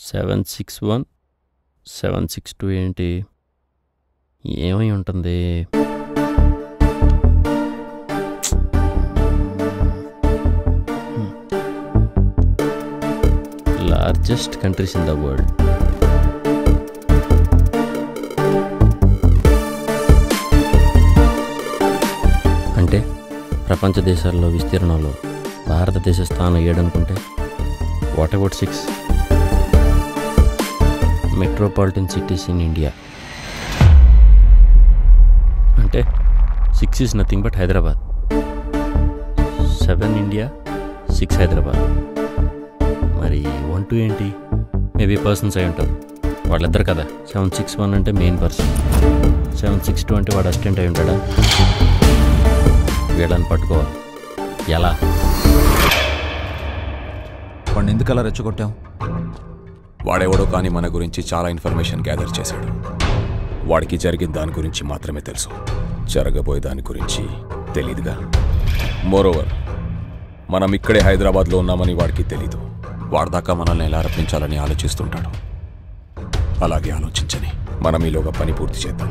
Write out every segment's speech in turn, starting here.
761 762 ఏంటి? ఏమై ఉంటుంది? Largest countries in the world. అంటే ప్రపంచ దేశాల్లో విస్తీర్ణంలో భారతదేశ స్థానం 7 అనుకుంటే what about 6 metropolitan cities in India? అంటే 6 is nothing but Hyderabad. 7 India, 6 Hyderabad. మరి 1 2 ఏంటి? మేబీ పర్సన్స్ అయి ఉంటారు, వాళ్ళిద్దరు కదా. 761 అంటే మెయిన్ పర్సన్, 762 అంటే వాడు అసిస్టెంట్ అయి ఉంటాడా? వీళ్ళని పట్టుకోవాలి. ఎలా? వాడిని ఎందుకు అలా రెచ్చగొట్టాం? వాడెవడో కానీ మన గురించి చాలా ఇన్ఫర్మేషన్ గ్యాదర్ చేశాడు. వాడికి జరిగిన దాని గురించి మాత్రమే తెలుసు, జరగబోయే దాని గురించి తెలీదుగా. మోరోవర్, మనం ఇక్కడే హైదరాబాద్లో ఉన్నామని వాడికి తెలీదు. వాడిదాకా మనల్ని ఎలా రప్పించాలని ఆలోచిస్తుంటాడు. అలాగే ఆలోచించని మనం ఈలోగా పని పూర్తి చేద్దాం.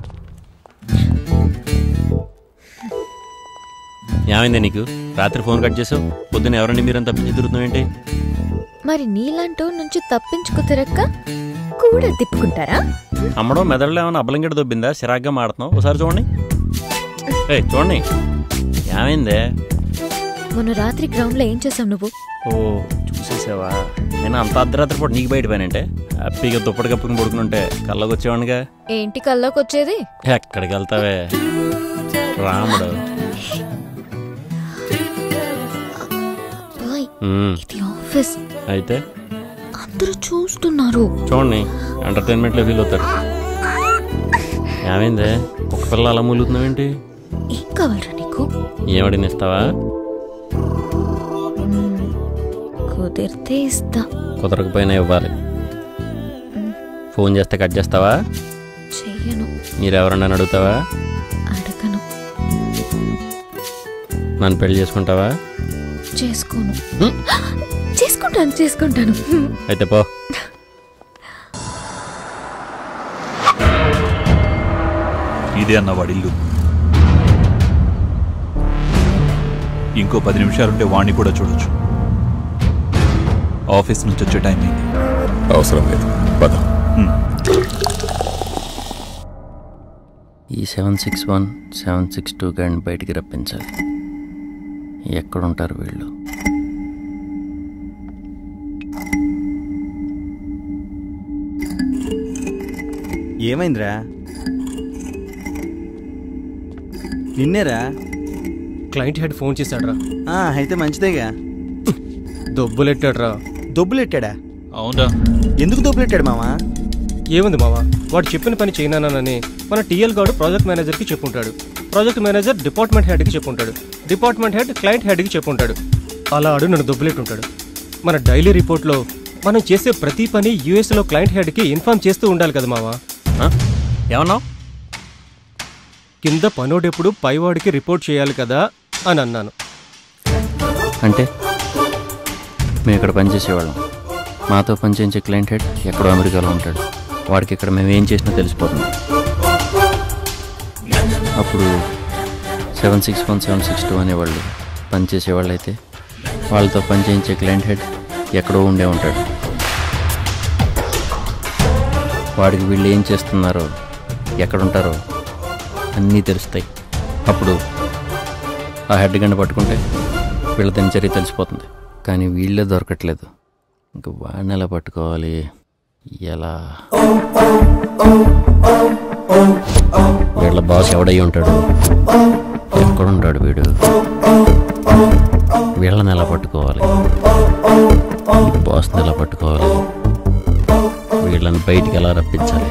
ఏమైందే నీకు? రాత్రి ఫోన్ కట్ చేసావు, పొద్దున్న ఎవరండి మీరంతా తప్పించి తిరుగుతున్నావు ఏంటి? మరి నీలాంటో నుంచి తప్పించుకు తిరక్క కూడా తిప్పుకుంటారా? అమ్మడో మెదడులో ఏమైనా అబ్బలంగడ దొబ్బిందా? చిరాగ్గా మాడుతున్నావు. ఒకసారి చూడండి. చూడండి, ఏమైందే? మొన్న రాత్రి గ్రౌండ్ లో ఏం చేసావు నువ్వు? ఓ, చూసేసావా? నేను అంత అర్ధరాత్రి పూట నీకు బయట పోయానంటే హ్యాపీగా దుప్పటి కప్పుకుని పడుకునుంటే కల్లోకి వచ్చేవాడిగా. ఏంటి కల్లోకి వచ్చేది? ఎక్కడికి వెళ్తావే రాముడు? ఇది ఆఫీస్ అయితే అందరూ చూస్తున్నారు. చూడండి, ఎంటర్టైన్మెంట్లో ఫీల్ అవుతారు. ఏమైందే? ఒక పిల్ల అలా మూలుగుతున్నావేంటి? ఏం కావాలరా నీకు? ఏమడిని ఇస్తావా? కుదిరితే ఇస్తా, కుదరకపోయినా ఇవ్వాలి. ఫోన్ చేస్తే కట్ చేస్తావా? చెయ్యను. మీరెవరన్నా అడుగుతావా? అడగను. నన్ను పెళ్లి చేసుకుంటావా? చేసుకోను. చేసుకుంటాను. అయితే పో. ఇదే అన్న వాడిల్లు. ఇంకో 10 నిమిషాలుంటే వాణ్ణి కూడా చూడొచ్చు. ఆఫీస్ నుంచి వచ్చే టైం అయింది. అవసరం లేదు, పద. ఈ 761 762 గాడిని బయటికి రప్పించాలి. ఎక్కడుంటారు వీళ్ళు? ఏమైందిరా? నిన్నేరా? క్లయింట్ హెడ్ ఫోన్ చేశాడ్రా. అయితే మంచిదేగా. దొబ్బులెట్టాడ్రా. దొబ్బులెట్టాడా? అవునా? ఎందుకు దొబ్బులెట్టాడు మావా? ఏముంది మావా, వాడు చెప్పిన పని చేయనానని మన టీఎల్ గాడు ప్రాజెక్ట్ మేనేజర్కి చెప్పుంటాడు, ప్రాజెక్ట్ మేనేజర్ డిపార్ట్మెంట్ హెడ్కి చెప్పుంటాడు, డిపార్ట్మెంట్ హెడ్ క్లయింట్ హెడ్కి చెప్పుంటాడు. అలా ఆడు నన్ను దొబ్బులెట్టుంటాడు. మన డైలీ రిపోర్ట్లో మనం చేసే ప్రతి పని యూఎస్లో క్లయింట్ హెడ్కి ఇన్ఫార్మ్ చేస్తూ ఉండాలి కదా మావా. ఏమన్నావు? కింద పనోడెప్పుడు పైవాడికి రిపోర్ట్ చేయాలి కదా అని అన్నాను. అంటే మేము ఇక్కడ పనిచేసేవాళ్ళం, మాతో పనిచేయించే క్లయింట్ హెడ్ ఎక్కడో అమెరికాలో ఉంటాడు. వాడికి ఇక్కడ మేము ఏం చేసినా తెలిసిపోతుంది. అప్పుడు 761 762 అనేవాళ్ళు పనిచేసేవాళ్ళు అయితే వాళ్ళతో పనిచేయించే క్లయింట్ హెడ్ ఎక్కడో ఉండే ఉంటాడు. వాడికి వీళ్ళు ఏం చేస్తున్నారో, ఎక్కడుంటారో అన్నీ తెలుస్తాయి. అప్పుడు ఆ హెడ్ గంట పట్టుకుంటే వీళ్ళ దినచర్య తెలిసిపోతుంది. కానీ వీళ్ళే దొరకట్లేదు. ఇంక వాడిని ఎలా పట్టుకోవాలి? ఎలా? వీళ్ళ బాస్ ఎవడై ఉంటాడు? ఎక్కడుంటాడు వీడు? వీళ్ళని ఎలా పట్టుకోవాలి? బాస్ని ఎలా పట్టుకోవాలి? వీళ్ళని బయటికి ఎలా రప్పించాలి?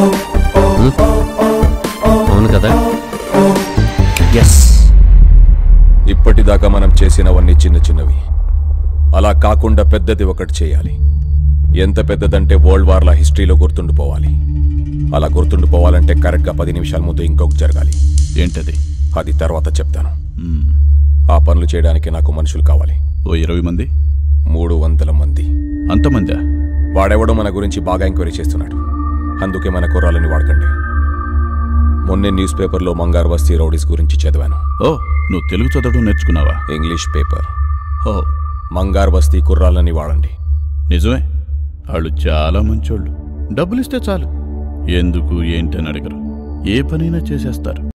అవును కదా? ఎస్. ఇప్పటిదాకా మనం చేసినవన్నీ చిన్న చిన్నవి. అలా కాకుండా పెద్దది ఒకటి చేయాలి. ఎంత పెద్దదంటే వరల్డ్ వార్ల హిస్టరీలో గుర్తుండిపోవాలి. అలా గుర్తుండిపోవాలంటే కరెక్ట్గా 10 నిమిషాల ముందు ఇంకొకటి జరగాలి. ఏంటది? అది తర్వాత చెప్తాను. ఆ పనులు చేయడానికి నాకు మనుషులు కావాలి. ఓ 20 మంది? 300 మంది. అంతమందా? వాడెవడో మన గురించి బాగా ఎంక్వైరీ చేస్తున్నాడు. అందుకే మన కుర్రాలని వాడకండి. మొన్నే న్యూస్ పేపర్లో మంగార్ బస్తీ రౌడీస్ గురించి చదివాను. ఓ, నువ్వు తెలుగు చదవడం నేర్చుకున్నావా? English paper. ఓ, మంగార్ బస్తీ కుర్రాలని వాడండి. నిజమే, వాళ్ళు చాలా మంచోళ్ళు. డబ్బులిస్తే చాలు, ఎందుకు ఏంటని అడగరు, ఏ పనైనా చేసేస్తారు.